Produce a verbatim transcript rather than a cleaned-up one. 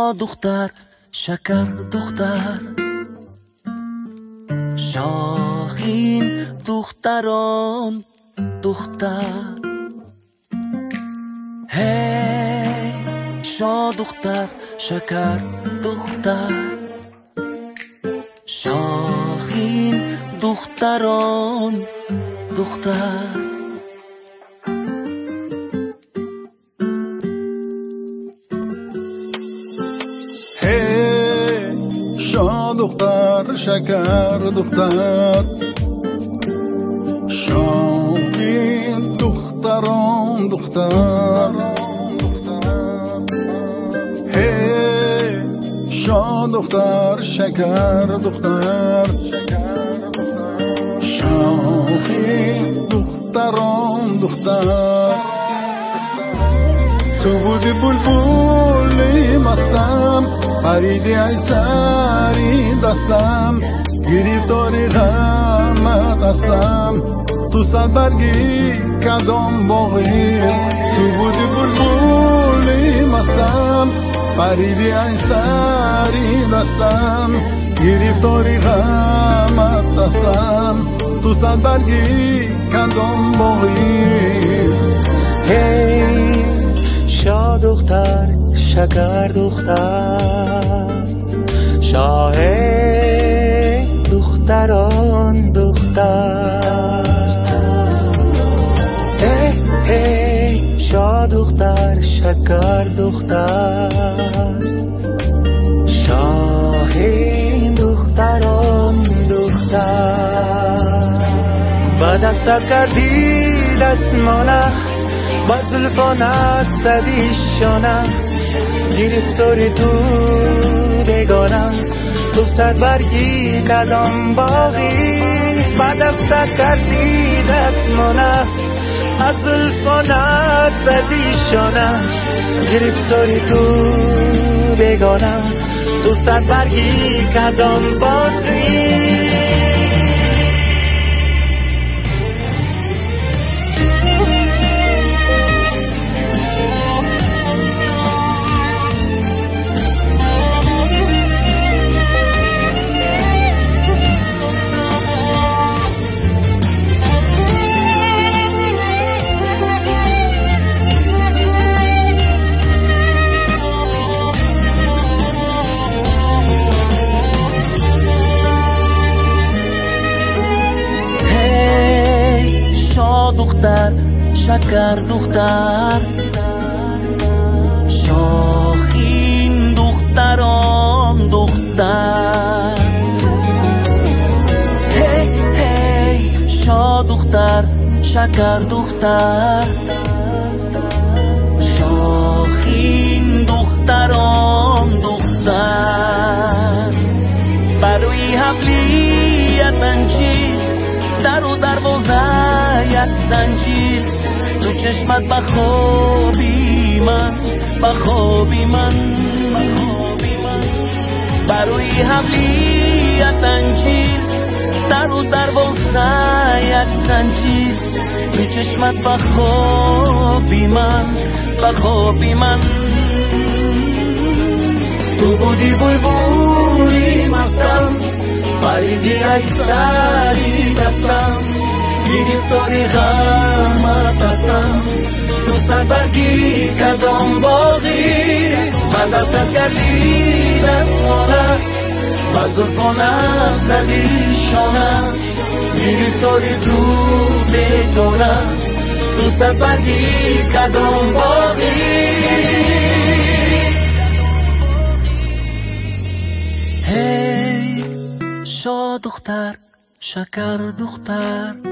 شاد دختر شکر دختر شاخین دختران دختر هی شاد دختر شکر دختر شاخین دختران دختر شاد دختر شکر دختر شاخین دختران دختر هی شاد دختر شکر دختر شاخین دختران دختر تو بودی بلبلی مستم پریدی ای سری دستم گرفتاری غمت هستم تو صد برگی کدام باغی تو بودی بلبلی مستم پریدی ای سری دستم گرفتاری غمت هستم تو صد برگی کدام باغی هی شاد دختر شکر دختر شاه دختران دختر هی هی شاد دختر شکر دختر شاه دختران دختر با دستت کردی دستمانه با زلفانت زدی شانه گرفتاری تو بگانم تو صد برگی کدام باغی با دستت کردی دستمانه از زلفانت زدی شانه گرفتاری تو بگانم تو صد برگی کدام باغی دختر شکر دختر شاخین دختران دختر هی هی شاد دختر شکر دختر شاخین دختران دختر بروی حبلیت انجیل در و دروازه‌یت زنجیر تو چشمت بخوابی من بخوابی من بروی حبلیت انجیر در و دروازه‌یت زنجیر تو چشمت بخوابی من بخوابی من تو بودی بلبلی مستم پریدی ای سری دستم گرفتاری غمت هستم تو سر برگی کدام باغی من دستت کردی دستمانه با زلفانت زدی شانه گرفتاری تو بگانم تو سر برگی کدام باغی هی شاد دختر شکر دختر